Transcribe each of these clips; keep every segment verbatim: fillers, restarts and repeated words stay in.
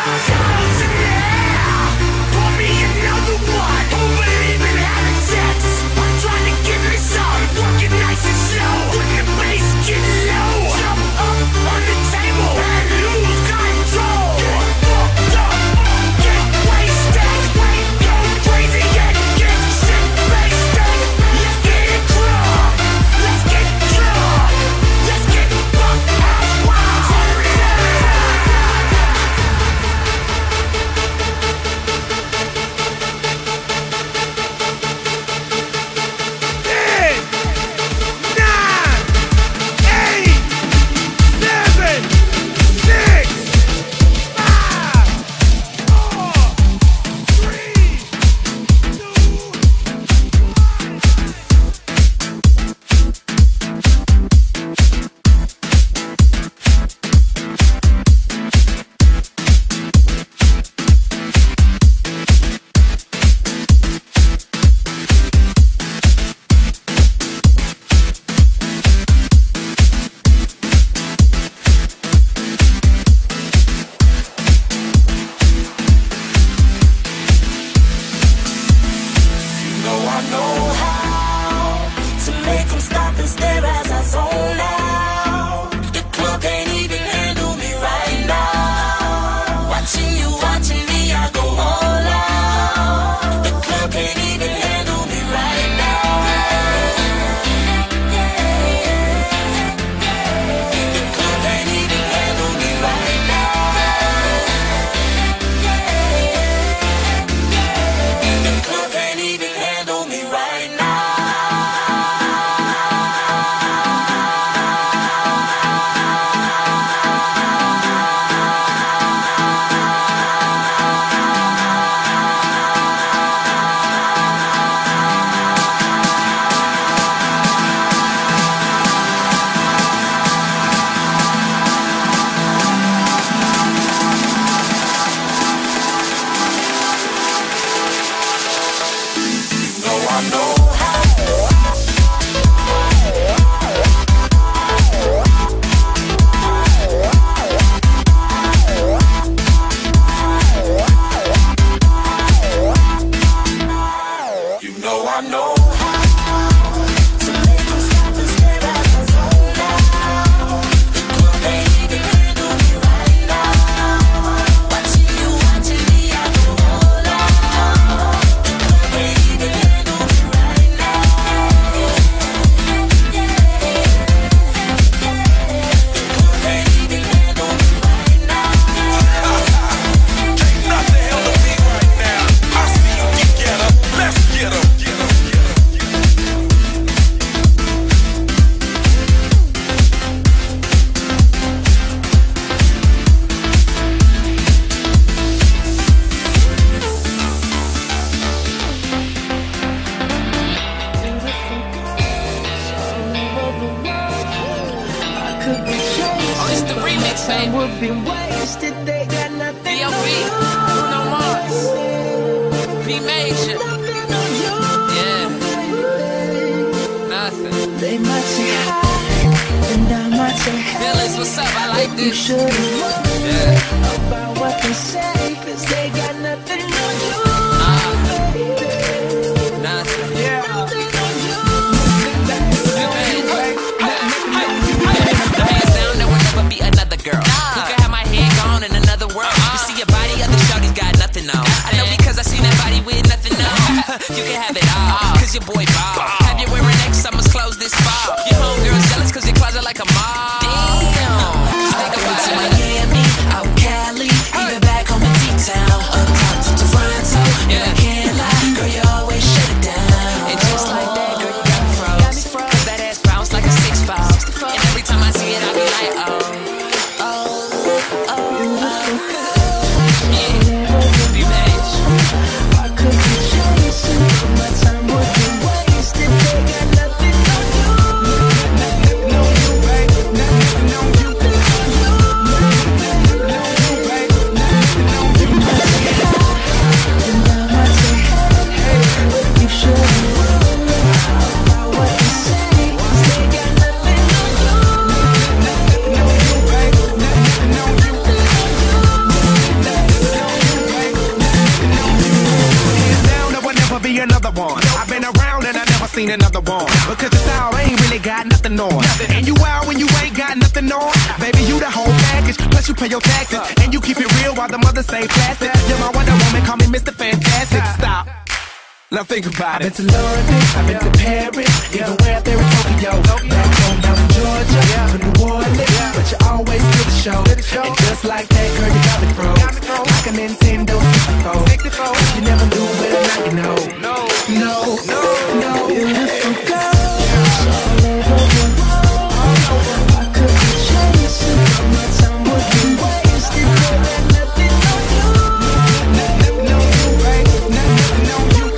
time would be wasted. They got nothing B O B, Bruno Mars, B Major. Yeah, nothing. They might say hi, and I might say hey. Feelings, what's up? I like this. You should yeah. about what they say, cause they got nothing on you, uh, baby. Nothing. Yeah. Nothing on you. Hands down, there will never be another girl who can have my head gone in another world. You see your body, other shorties got nothing on. I know because I seen that body with nothing on. You can have it all, cause your boy ball. Have you wearing next summer's clothes this fall? Your homegirl's jealous cause your closet like a mall. Damn. Think about it. Miami, out Cali, even back home in T-Town, up top to Toronto. And I can't lie, girl, you always shut it down. And just like that, girl, you got me froze. Cause that ass bounce like a six five. And every time I see it, I be like, oh, oh, oh, oh. Yeah, be made. Why could you chase it? My time would be wasted. seen another one. Because the style ain't really got nothing on. And you out when you ain't got nothing on. Baby, you the whole package, plus you pay your taxes. And you keep it real while the mothers stay plastic. You're my Wonder Woman, call me Mister Fantastic. Stop. Now think about it. I've been to London, I've been to Paris, even where out there in Tokyo. Back home down in Georgia, to New Orleans, but you always do the show. And just like that, girl, you got me froze, like a Nintendo sixty-four. You never knew where to knock, you know. No, no, no, no. Beautiful girls all over the world. I could be chasing, but my time would be wasted. There ain't nothing on you. Nothing on you, right? Nothing on you.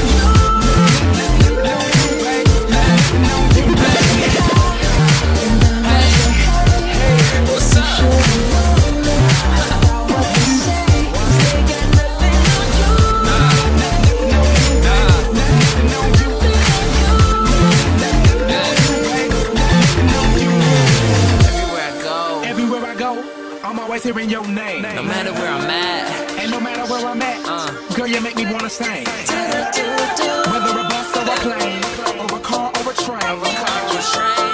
Hearing your name, No matter where I'm at, and no matter where I'm at, uh. girl, you make me wanna sing. Whether a bus or a plane, or a car or a train, or a car or a train.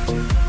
Bye.